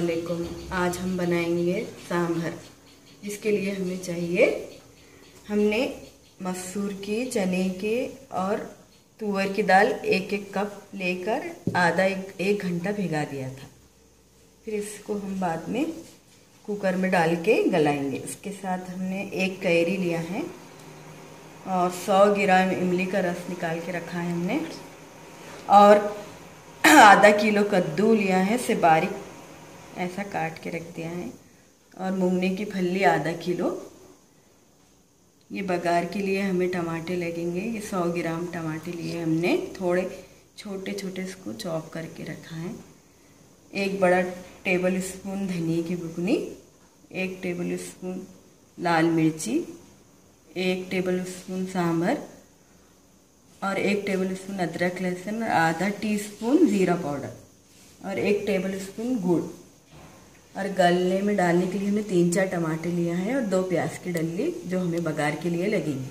अस्सलामुअलैकुम। आज हम बनाएंगे सांभर। इसके लिए हमें चाहिए, हमने मसूर की, चने के और तुअर की दाल एक एक कप लेकर आधा एक घंटा भिगा दिया था। फिर इसको हम बाद में कुकर में डाल के गलाएंगे। इसके साथ हमने एक कैरी लिया है और 100 ग्राम इमली का रस निकाल के रखा है हमने, और आधा किलो कद्दू लिया है, से बारीक ऐसा काट के रख दिया है, और मूंगने की फली आधा किलो। ये बघार के लिए हमें टमाटे लगेंगे। ये 100 ग्राम टमाटे लिए हमने, थोड़े छोटे छोटे इसको चॉप करके रखा है। एक बड़ा टेबल स्पून धनिया की बुकनी, 1 टेबल स्पून लाल मिर्ची, 1 टेबल स्पून सांभर और 1 टेबल स्पून अदरक लहसुन और आधा टीस्पून जीरा पाउडर और 1 टेबल स्पून गुड़। और गलने में डालने के लिए हमने 3-4 टमाटर लिया है और 2 प्याज की डल्ली जो हमें बघार के लिए लगेंगी,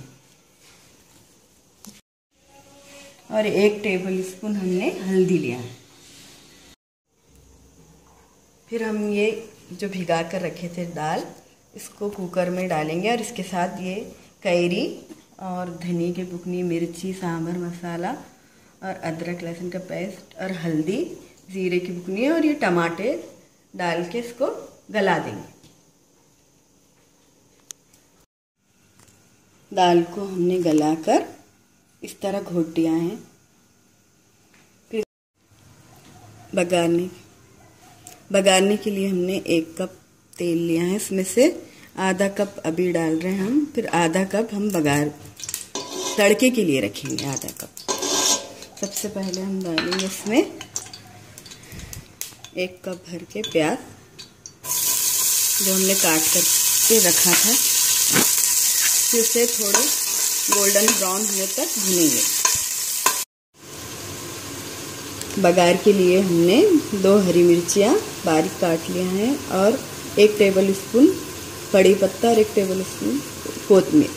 और 1 टेबल स्पून हमने हल्दी लिया है। फिर हम ये जो भिगा कर रखे थे दाल, इसको कुकर में डालेंगे और इसके साथ ये कैरी और धनिया की बुकनी, मिर्ची, सांभर मसाला और अदरक लहसुन का पेस्ट और हल्दी, जीरे की बुकनी और ये टमाटे डाल के इसको गला देंगे। दाल को हमने गलाकर इस तरह घोट दिया है। फिर बघारने के लिए हमने 1 कप तेल लिया है, इसमें से आधा कप अभी डाल रहे हैं हम, फिर आधा कप हम तड़के के लिए रखेंगे, आधा कप। सबसे पहले हम डालेंगे इसमें 1 कप भर के प्याज जो हमने काट करके रखा था। फिर से थोड़े गोल्डन ब्राउन होने तक भूनेंगे। बघार के लिए हमने 2 हरी मिर्चियाँ बारीक काट लिया है और 1 टेबल स्पून कड़ी पत्ता और 1 टेबल स्पून कोतमीर।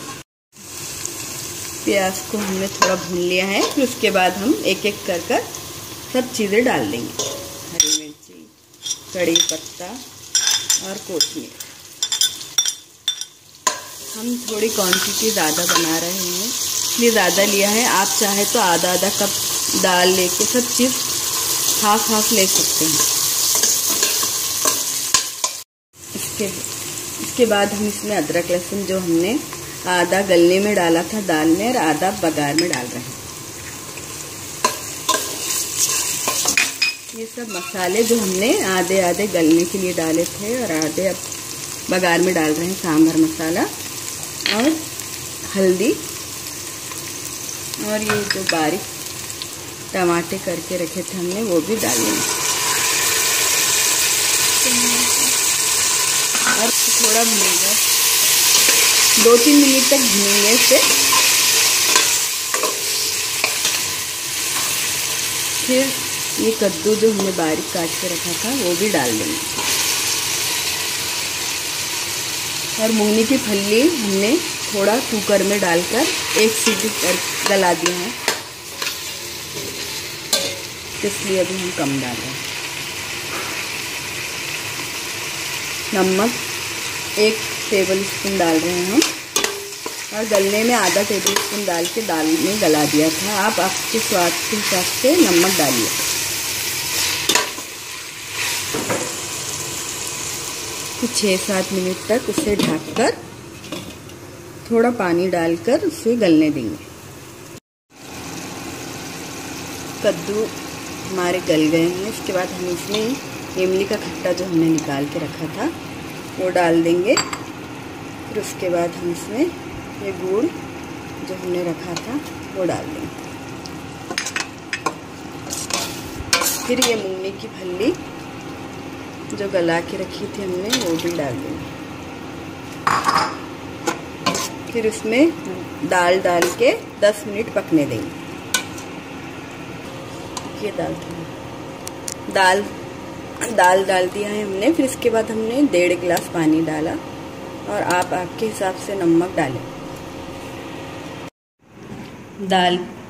प्याज को हमने थोड़ा भून लिया है। फिर उसके बाद हम एक एक कर सब चीज़ें डाल देंगे, हरी मिर्ची, कड़ी पत्ता और कोतमीर। हम थोड़ी क्वांटिटी ज़्यादा बना रहे हैं इसलिए ज़्यादा लिया है। आप चाहे तो आधा कप दाल लेके सब चीज़ हाफ ले सकते हैं। इसके बाद हम इसमें अदरक लहसुन जो हमने आधा गलने में डाला था दाल में और आधा बघार में डाल रहे हैं। ये सब मसाले जो हमने आधे गलने के लिए डाले थे और आधे अब बघार में डाल रहे हैं। सांभर मसाला और हल्दी और ये जो बारीक टमाटे करके रखे थे हमने, वो भी डाल देंगे और थोड़ा भूनेगा, 2-3 मिनट तक भूनेंगे इसे। फिर ये कद्दू जो हमने बारीक काट के रखा था वो भी डाल देंगे, और मूंगनी की फली हमने थोड़ा कुकर में डालकर 1 सीटी गला दिया है, इसलिए अभी हम कम डाल रहे हैं। नमक 1 टेबल स्पून डाल रहे हैं हम, और गलने में आधा टेबल स्पून डाल के दाल में गला दिया था। आप आपके स्वाद के हिसाब से नमक डालिए। फिर 6-7 मिनट तक उसे ढककर थोड़ा पानी डालकर उसे गलने देंगे। कद्दू हमारे गल गए हैं। इसके बाद हम इसमें इमली का खट्टा जो हमने निकाल के रखा था वो डाल देंगे। फिर उसके बाद हम इसमें ये गुड़ जो हमने रखा था वो डाल देंगे। फिर ये मूंगने की फली जो गला के रखी थी हमने वो भी डाल देंगे। फिर उसमें दाल डाल के 10 मिनट पकने देंगे। ये दाल डाल दिया है हमने। फिर इसके बाद हमने 1.5 गिलास पानी डाला और आप आपके हिसाब से नमक डालें।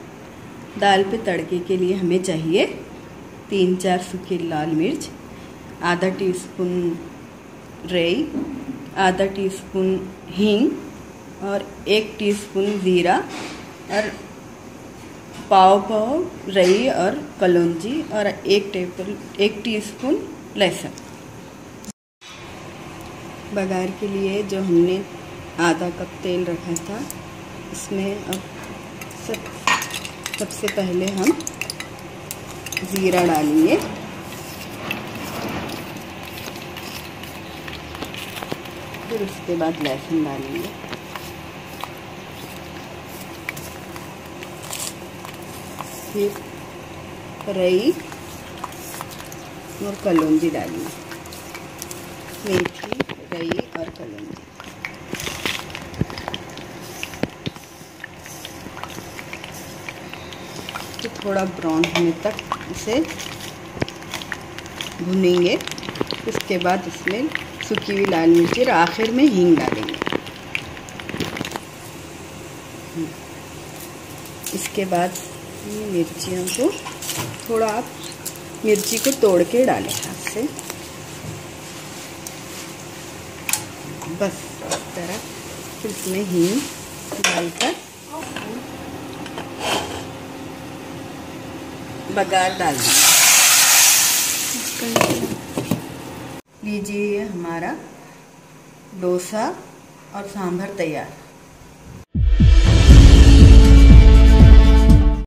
दाल पे तड़के के लिए हमें चाहिए 3-4 सूखी लाल मिर्च आधा टीस्पून राई, आधा टीस्पून हींग और 1 टीस्पून जीरा और पाव राई और कलौंजी और 1 टीस्पून लहसुन। बघार के लिए जो हमने आधा कप तेल रखा था, इसमें अब सबसे पहले हम जीरा डालेंगे, फिर उसके बाद लहसुन डालेंगे, फिर राई और कलौंजी डालेंगे, मेथी, राई और कलौंजी। तो थोड़ा ब्राउन होने तक इसे भुनेंगे। उसके बाद इसमें सूखी हुई लाल मिर्ची और आखिर में हींग डालेंगे। इसके बाद मिर्चियों को थोड़ा आप मिर्ची को तोड़ के डालें हाथ से, बस इस तरह। फिर इसमें हींग डालकर बघार डाल लीजिए। हमारा डोसा और सांभर तैयार।